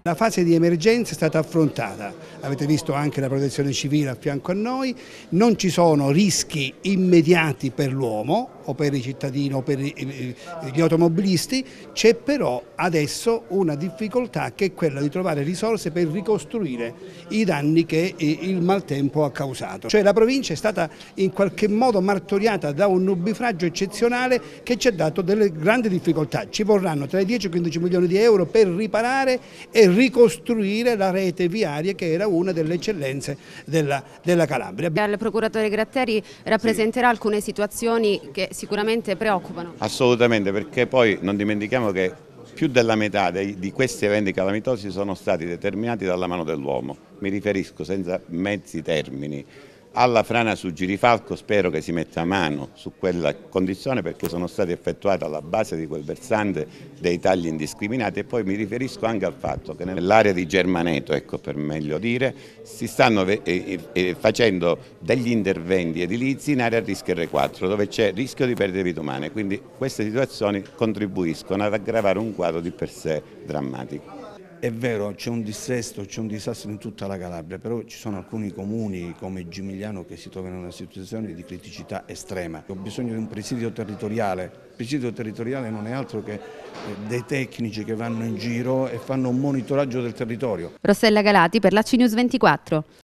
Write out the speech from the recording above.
La fase di emergenza è stata affrontata, avete visto anche la protezione civile a fianco a noi, non ci sono rischi immediati per l'uomo o per i cittadini o per gli automobilisti, c'è però adesso una difficoltà che è quella di trovare risorse per ricostruire i danni che il maltempo ha causato. Cioè la provincia è stata in qualche modo martoriata da un nubifragio eccezionale che ci ha dato delle grandi difficoltà. Ci vorranno tra i 10 e i 15 milioni di euro per riparare e ricostruire la rete viaria che era una delle eccellenze della Calabria. Il procuratore Gratteri rappresenterà alcune situazioni che sicuramente preoccupano. Assolutamente, perché poi non dimentichiamo che più della metà di questi eventi calamitosi sono stati determinati dalla mano dell'uomo. Mi riferisco, senza mezzi termini, alla frana su Girifalco. Spero che si metta a mano su quella condizione, perché sono stati effettuati alla base di quel versante dei tagli indiscriminati, e poi mi riferisco anche al fatto che nell'area di Germaneto, ecco, per meglio dire, si stanno facendo degli interventi edilizi in area a rischio R4, dove c'è rischio di perdere vite umane, quindi queste situazioni contribuiscono ad aggravare un quadro di per sé drammatico. È vero, c'è un dissesto, c'è un disastro in tutta la Calabria, però ci sono alcuni comuni come Gimigliano che si trovano in una situazione di criticità estrema. Ho bisogno di un presidio territoriale. Il presidio territoriale non è altro che dei tecnici che vanno in giro e fanno un monitoraggio del territorio. Rossella Galati per la CNews 24.